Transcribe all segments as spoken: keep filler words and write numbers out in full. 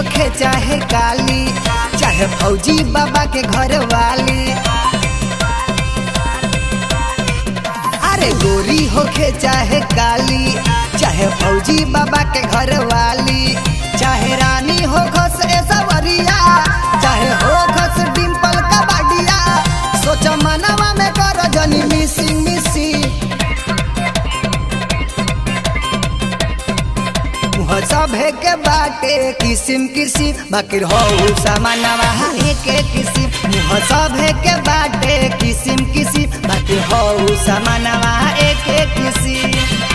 होखे चाहे काली, चाहे फौजी बाबा के घर वाली। अरे गोरी होखे चाहे काली, चाहे फौजी बाबा के घर वाली, चाहे रानी हो खस सवरिया, चाहे हो खस डिम्पल कबाडिया। सोच मनवा में कर जनी मिसी मिसी, सभे के बाटे किसिम किसिम, बाकी हो सामानवा एक किसिम। मुँह सभे के बाटे किसिम किसिम, बाकी हो सामानवा एक किसिम।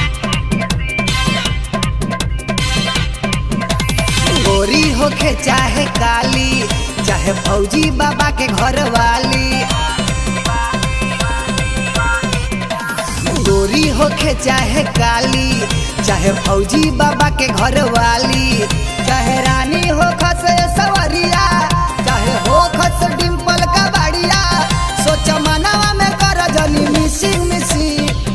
गोरी होखे चाहे काली, चाहे फौजी बाबा के घर वाली। गोरी होखे चाहे काली, चाहे फौजी बाबा के घर वाली, चाहे रानी हो खस सवरिया, चाहे हो खस डिम्पल कबाडिया। सोच मनवा में कर जनी मिसी मिसी,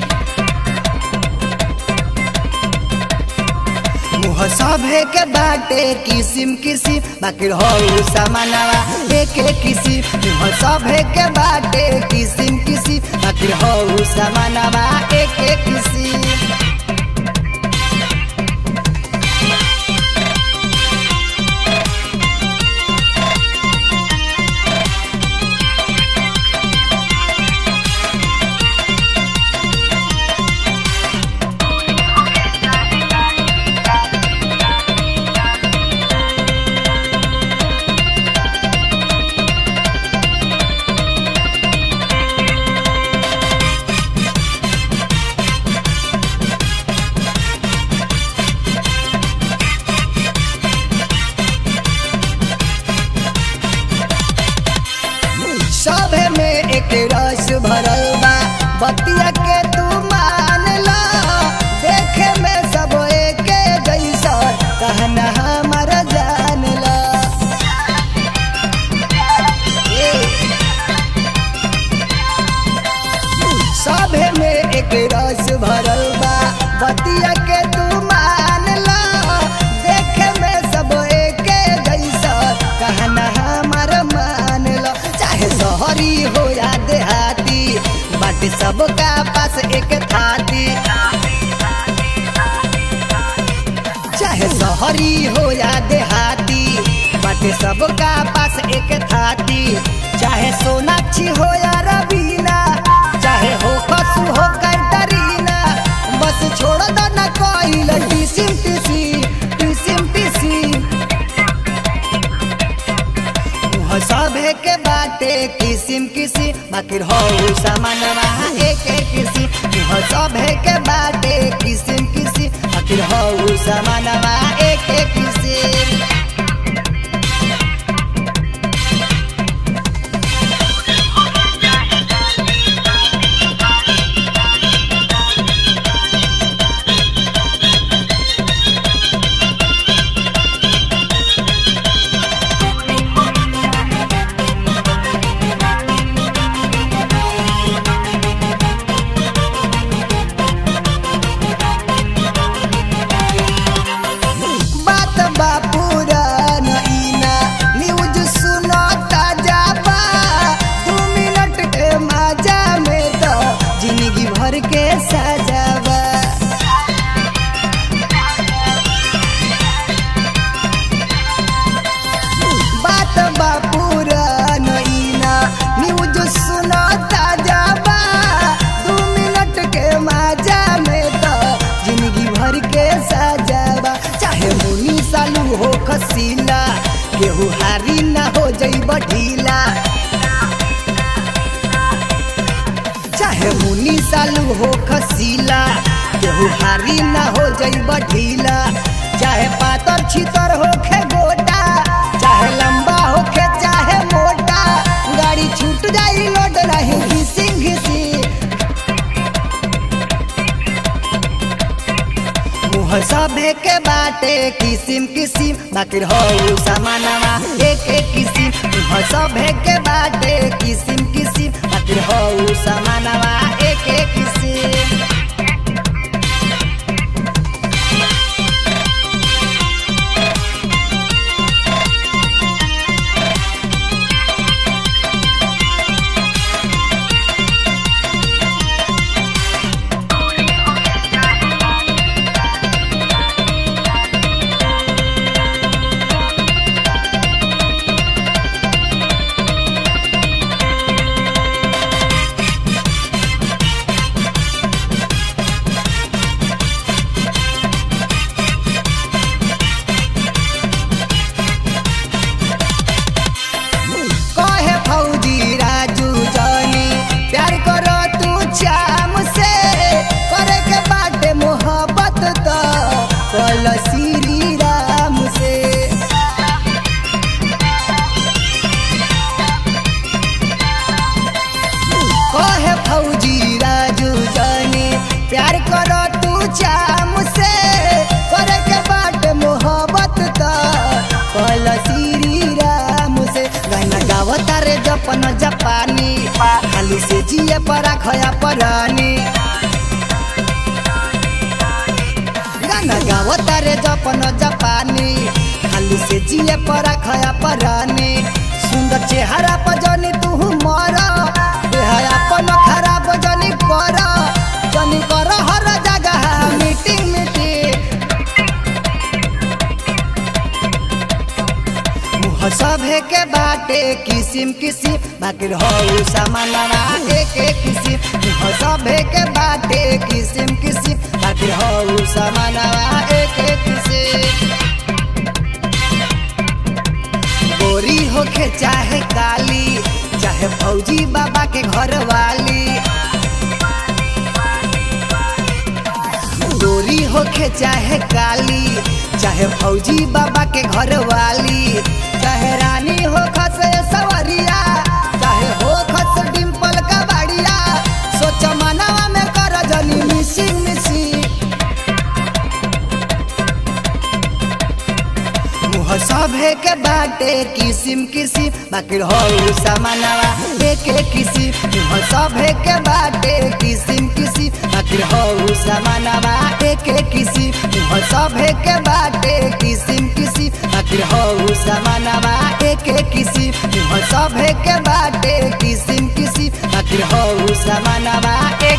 मुँह सभे के बाटे किसिम किसिम, बाकी हो सामानवा एक किसिम। मुँह सभे के बाटे किसिम किसिम, बाकी हो सामानवा एक किसिम। सभे में एक रस भरल बा, बतिया के तू मान ला। देखे में सब एक जैसा, कहना हमार जान ला। सभे में एक रस भरल बा, बतिया के तू मान ला। देखे में सब एक जैसा, कहना हमार मान ला। चाहे शहरी हो या देहाती, बाटे सबका पास एक थाती। चाहे शहरी हो या देहाती, बाटे सबका पास एक थाती। चाहे सोनाक्षी हो या रवीना, चाहे हो खसु हो कैटरीना। बस छोड़ दो न कोई टिसिम टिसी टिसिम टिसी। सभे के बाटे किसिम किसिम, बाकी हो सामानवा एक किसिम। मुँह सभे के बाटे किसिम किसिम, बाकी हो सामानवा एक किसिम। के सजावा बात बापूरा नईना, न्यूज सुनो ताजा बा। दो मिनट के मजा में तो जिंदगी भर के सजावा। चाहे मुनी सालू हो खसीला, केहू हारी ना हो जइब ढीला। चाहे मुनी सालू हो खसीला, केहू हारी ना हो जइब ढीला। चाहे पातर छितर होखे गोटा, चाहे लंबा होखे चाहे मोटा। गाड़ी छूट जाई लोड नहीं घिसी घिसी। मुँह सभे के बाटे किसिम किसिम, बाकी हो सामानवा एक किसिम। मुँह सभे के बाटे किसिम किसिम, बाकी हो सामानवा एक किसिम। अपन जापानी खाली से जिए पर खया परानी गाना गावता रे जपन जापानी खाली से जिए पर खया परानी सुंदर चेहरा पर जनी तू मर बेहया अपन खराब जनी कर जनी कर हर जगह मीटिंग मीटिंग मुँह सभे के बाटे किसिम किसिम बाकी हो सामानवा एक एक किसिम मुँह सभे के बाटे किसिम किसिम बाकी हो सामानवा एक एक किसिम गोरी होके चाहे काली चाहे फौजी बाबा के घर वाली गोरी होके चाहे काली चाहे फौजी बाबा के घर वाली चाहे रानी हो खस सवरिया चाहे हो खस डिम्पल का बाड़िया सोच मनवा में कर जनी मिसी मिसी मुँह सभे के बाटे किसिम किसिम बाकी हो सामानवा एक एक किसिम मुँह सभे के बाटे किसिम किसिम बाकी हो सामानवा एक एक किसिम मुँह सभे के बाटे किसिम किसिम बाकी हो सामानवा एक एक किसिम मुँह सभे के बाटे किसिम किसिम बाकी हो सामानवा एक